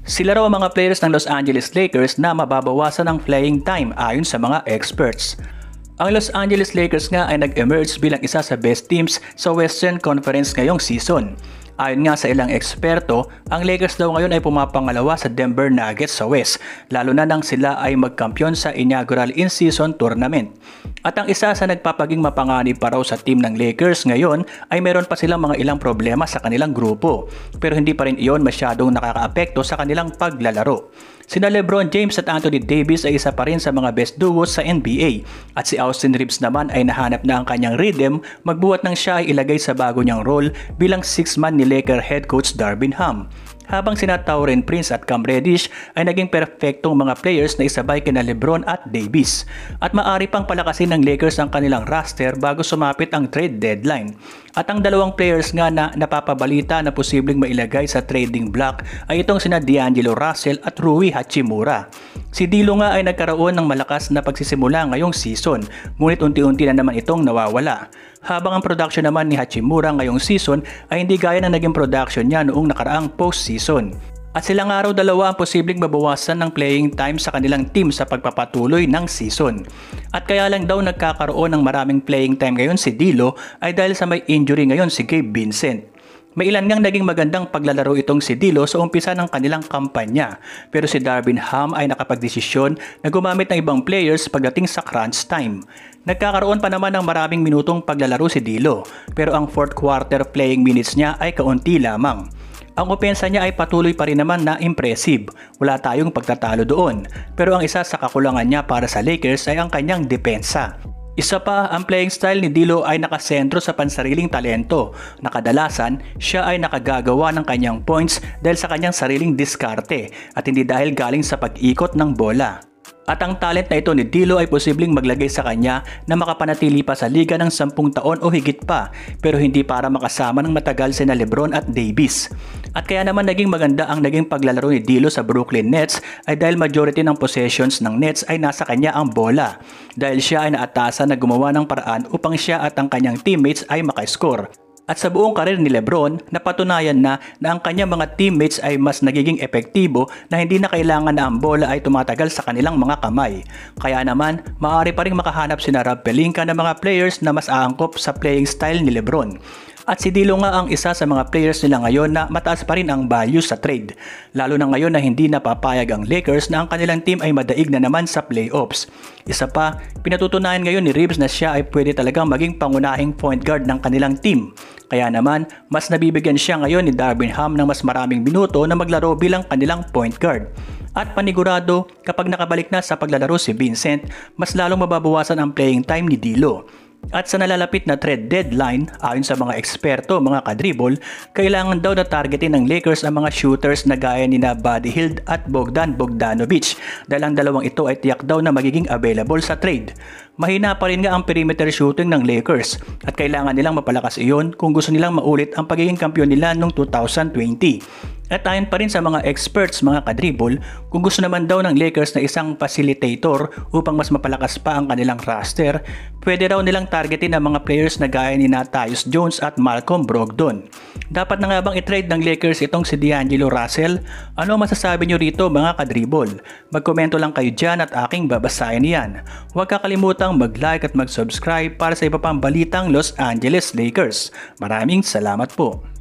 Sila raw ang mga players ng Los Angeles Lakers na mababawasan ng playing time ayon sa mga experts. Ang Los Angeles Lakers nga ay nag-emerge bilang isa sa best teams sa Western Conference ngayong season. Ayon nga sa ilang eksperto, ang Lakers daw ngayon ay pumapangalawa sa Denver Nuggets sa West, lalo na nang sila ay magkampiyon sa inaugural in-season tournament. At ang isa sa nagpapaging mapanganib pa raw sa team ng Lakers ngayon ay meron pa silang mga ilang problema sa kanilang grupo, pero hindi pa rin iyon masyadong nakakaapekto sa kanilang paglalaro. Sina LeBron James at Anthony Davis ay isa pa rin sa mga best duos sa NBA at si Austin Reeves naman ay nahanap na ang kanyang rhythm magbuhat nang siya ay ilagay sa bago niyang role bilang 6-man ni Laker head coach Darvin Ham. Habang sina Taurean Prince at Cam Reddish ay naging perfectong mga players na isabay kina LeBron at Davis. At maaari pang palakasin ng Lakers ang kanilang roster bago sumapit ang trade deadline. At ang dalawang players nga na napapabalita na posibleng mailagay sa trading block ay itong sina D'Angelo Russell at Rui Hachimura. Si D'Lo nga ay nagkaroon ng malakas na pagsisimula ngayong season, ngunit unti-unti na naman itong nawawala. Habang ang production naman ni Hachimura ngayong season ay hindi gaya ng naging production niya noong nakaraang postseason. At silang araw dalawa ang posibleng mabawasan ng playing time sa kanilang team sa pagpapatuloy ng season. At kaya lang daw nagkakaroon ng maraming playing time ngayon si D'Lo ay dahil sa may injury ngayon si Gabe Vincent. May ilan ngang naging magandang paglalaro itong si D'Lo sa umpisa ng kanilang kampanya, pero si Darvin Ham ay nakapagdesisyon na gumamit ng ibang players pagdating sa crunch time. Nagkakaroon pa naman ng maraming minutong paglalaro si D'Lo, pero ang fourth quarter playing minutes niya ay kaunti lamang. Ang opensa niya ay patuloy pa rin naman na impressive, wala tayong pagtatalo doon, pero ang isa sa kakulangan niya para sa Lakers ay ang kanyang depensa. Isa pa, ang playing style ni D'Lo ay nakasentro sa pansariling talento na kadalasan siya ay nakagagawa ng kanyang points dahil sa kanyang sariling diskarte at hindi dahil galing sa pag-ikot ng bola. At ang talent na ito ni D'Lo ay posibleng maglagay sa kanya na makapanatili pa sa liga ng 10 taon o higit pa, pero hindi para makasama ng matagal sina LeBron at Davis. At kaya naman naging maganda ang naging paglalaro ni D'Lo sa Brooklyn Nets ay dahil majority ng possessions ng Nets ay nasa kanya ang bola. Dahil siya ay naatasan na gumawa ng paraan upang siya at ang kanyang teammates ay makascore. At sa buong karir ni LeBron, napatunayan na ang kanyang mga teammates ay mas nagiging epektibo na hindi na kailangan na ang bola ay tumatagal sa kanilang mga kamay. Kaya naman, maaari pa rin makahanap sina Rob Pelinka ng mga players na mas aangkop sa playing style ni LeBron. At si D'Lo nga ang isa sa mga players nila ngayon na mataas pa rin ang value sa trade. Lalo na ngayon na hindi napapayag ang Lakers na ang kanilang team ay madaig na naman sa playoffs. Isa pa, pinatutunayan ngayon ni Reeves na siya ay pwede talagang maging pangunahing point guard ng kanilang team. Kaya naman, mas nabibigyan siya ngayon ni Darvin Ham ng mas maraming minuto na maglaro bilang kanilang point guard. At panigurado, kapag nakabalik na sa paglalaro si Vincent, mas lalong mababawasan ang playing time ni D'Lo. At sa nalalapit na trade deadline, ayon sa mga eksperto, mga kadribol, kailangan daw na targetin ng Lakers ang mga shooters na gaya ni Buddy Hield at Bogdan Bogdanovic dahil ang dalawang ito ay tiyak daw na magiging available sa trade. Mahina pa rin nga ang perimeter shooting ng Lakers at kailangan nilang mapalakas iyon kung gusto nilang maulit ang pagiging kampiyon nila noong 2020. At ayon pa rin sa mga experts, mga kadribol, kung gusto naman daw ng Lakers na isang facilitator upang mas mapalakas pa ang kanilang roster, pwede raw nilang targetin ang mga players na gaya ni Tyus Jones at Malcolm Brogdon. Dapat na nga bang i-trade ng Lakers itong si D'Angelo Russell? Ano masasabi nyo rito, mga kadribol? Magkomento lang kayo dyan at aking babasahin yan. Huwag kakalimutang mag-like at mag-subscribe para sa iba pang balitang Los Angeles Lakers. Maraming salamat po.